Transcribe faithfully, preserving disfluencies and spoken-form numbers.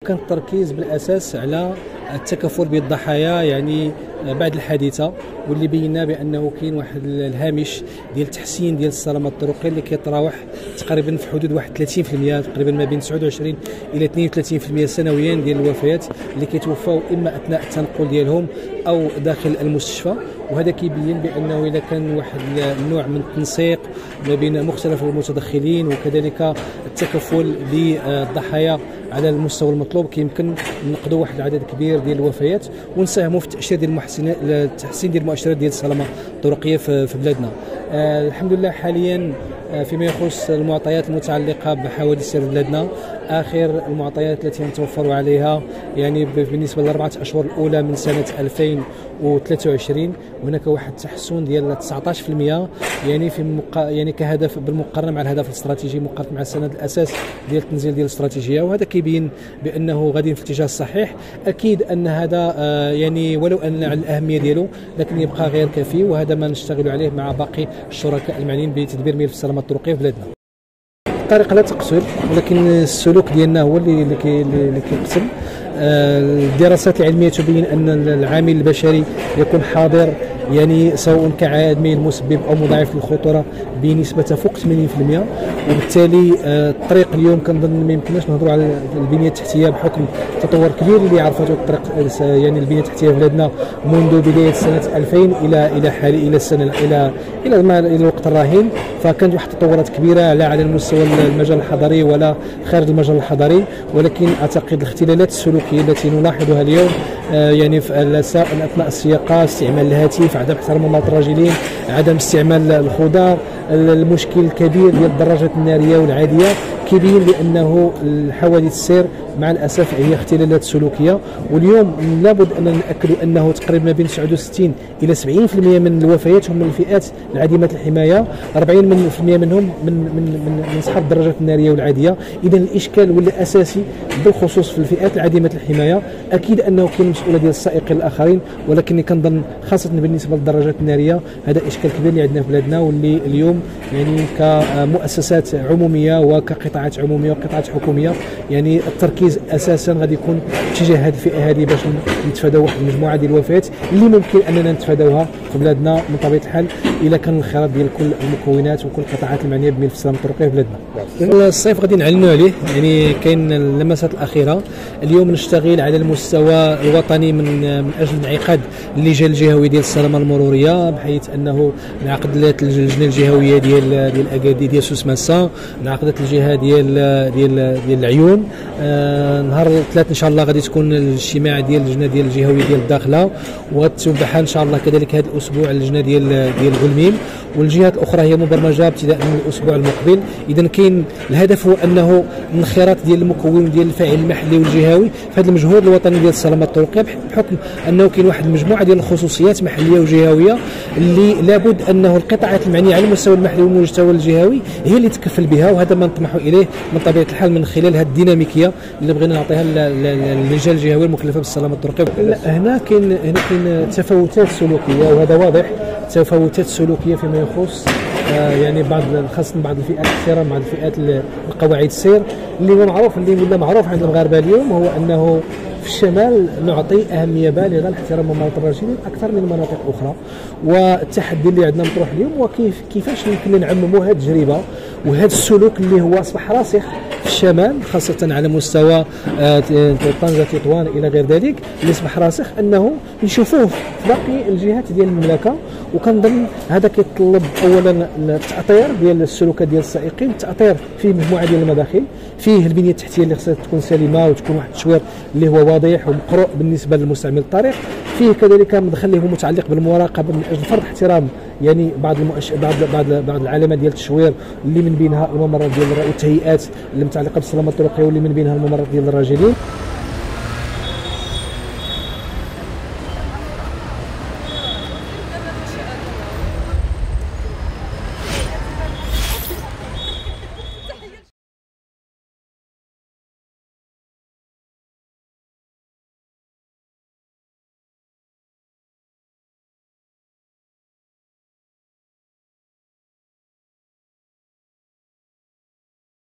كان التركيز بالاساس على التكفل بالضحايا يعني بعد الحادثه، واللي بينا بانه كاين واحد الهامش ديال التحسين ديال السلامه الطرقيه اللي كيتراوح تقريبا في حدود واحد ثلاثين بالمئة، تقريبا ما بين تسعة وعشرين الى اثنين وثلاثين بالمئة سنويا ديال الوفيات اللي كيتوفاو اما اثناء التنقل ديالهم او داخل المستشفى. وهذا كيبين بانه اذا كان واحد النوع من التنسيق ما بين مختلف المتدخلين وكذلك التكفل بالضحايا على المستوى المطلوب، كيمكن نقضوا واحد العدد كبير ديال الوفيات ونساهموا في التأشير ديال المحسنات التحسين ديال المؤشرات ديال السلامه الطرقيه في بلادنا. آه الحمد لله حاليا فيما يخص المعطيات المتعلقه بحوادث سير بلادنا، اخر المعطيات التي نتوفر عليها يعني بالنسبه للاربعه اشهر الاولى من سنه ألفين وثلاثة وعشرين هناك واحد التحسن ديال تسعة عشر بالمئة يعني في مق... يعني كهدف بالمقارنه مع الهدف الاستراتيجي مقارنه مع السند الاساس ديال التنزيل ديال الاستراتيجيه، وهذا كيبين بانه غاديين في الاتجاه الصحيح. اكيد ان هذا آه يعني ولو ان على الاهميه ديالو لكن يبقى غير كافي، وهذا ما نشتغل عليه مع باقي الشركاء المعنيين بتدبير ملف السلامه الطرقيه في بلادنا. الطريق لا تقتل، ولكن السلوك ديالنا هو اللي اللي كيقتل. الدراسات العلميه تبين ان العامل البشري يكون حاضر يعني سواء كعامل مسبب او مضاعف للخطوره بنسبه تفوق ثمانين بالمئة، وبالتالي الطريق اليوم كنظن ما يمكنناش نهضروا على البنيه التحتيه بحكم التطور الكبير اللي عرفته الطريق يعني البنيه التحتيه في بلادنا منذ بدايه سنه ألفين الى الى حال الى السنه الى الى الى الوقت الراهن. فكانت واحد التطورات كبيره لا على المستوى المجال الحضري ولا خارج المجال الحضري، ولكن اعتقد الاختلالات السلوكيه التي نلاحظها اليوم آه يعني في اثناء السياقه، استعمال الهاتف، عدم احترام مماطل الراجلين، عدم استعمال الخضار، المشكل الكبير ديال الدراجات الناريه والعاديه، كيبين بانه الحوادث السير مع الاسف هي اختلالات سلوكيه. واليوم لابد ان ناكد انه تقريبا ما بين تسعة وستين الى سبعين بالمئة من الوفيات هم من الفئات العديمه الحمايه، أربعين بالمئة منهم من من من, من اصحاب الدراجات الناريه والعاديه. اذا الاشكال ولا اساسي بالخصوص في الفئات العديمه الحمايه. اكيد انه كاين مسؤوليه ديال السائقين الاخرين، ولكن كنظن خاصه بالنسبه للدراجات الناريه هذا اشكال كبير اللي عندنا في بلادنا، واللي اليوم يعني كمؤسسات عموميه وكقطاعات عموميه وقطاعات حكوميه يعني التركيز اساسا غادي يكون اتجاه هذه الفئه هذه باش نتفاداو واحد المجموعه ديال الوفيات اللي ممكن اننا نتفاداوها في بلادنا من طبيعه الحال الا كان الانخراط ديال كل المكونات وكل القطاعات المعنيه بملف السلامه الطرقيه في بلادنا. الصيف غادي نعلنوا عليه، يعني كاين اللمسات الاخيره. اليوم نشتغل على المستوى الوطني من من اجل انعقاد اللجان الجهويه ديال السلامه المروريه، بحيث انه انعقدت اللجنه الجهويه ديال ديال اكادي ديال سوسماسا، انعقدت الجهه ديال ديال ديال العيون. آه نهار الثلاث ان شاء الله غادي تكون الاجتماع ديال اللجنه ديال الجهويه ديال الداخله، وتتبع ان شاء الله كذلك هذا الاسبوع اللجنه ديال ديال غلميم، والجهات الاخرى هي مبرمجه ابتداء من الاسبوع المقبل. اذا كاين الهدف هو انه الانخراط ديال المكون ديال الفاعل المحلي والجهوي في هذا المجهود الوطني ديال السلامه الطرقيه، بحكم انه كاين واحد المجموعه ديال الخصوصيات محليه وجهويه اللي لابد انه القطاعات المعنيه على المستوى المحلي والمستوى الجهوي هي اللي تكفل بها، وهذا ما نطمح اليه من طبيعه الحال من خلال هذه الديناميكيه اللي بغينا نعطيها للجهه الجهويه المكلفه بالسلامه الطرقيه. هنا كاين هنا كاين تفاوتات سلوكيه، وهذا واضح، تفاوتات سلوكيه فيما يخص آه يعني بعض خاصه بعض الفئات الاحترام، بعض الفئات القواعد السير اللي هو معروف اللي ولا معروف عند المغاربه اليوم هو انه في الشمال نعطي اهميه بالغه لاحترام مماطل الراجلين اكثر من المناطق الاخرى. والتحدي اللي عندنا مطروح اليوم هو كيف كيفاش يمكن نعمموا هذه التجربه وهذا السلوك اللي هو اصبح راسخ في الشمال، خاصه على مستوى طنجه تطوان الى غير ذلك، اللي اصبح راسخ انه نشوفوه في باقي الجهات ديال المملكه. وكنظن هذا كيتطلب اولا التاطير ديال السلوكات ديال السائقين، التاطير فيه مجموعه ديال المداخل، فيه البنيه التحتيه اللي خصها تكون سليمه وتكون واحد التشوير اللي هو واضح ومقروء بالنسبه للمستعمل الطريق، فيه كذلك مدخل اللي هو متعلق بالمراقبه من اجل فرض احترام يعني بعض المؤش... بعض بعض بعض العلامات ديال التشوير اللي من بينها الممرات ديال والتهيئات اللي متعلقه بالسلامه الطرقيه واللي من بينها الممرات ديال الراجلين.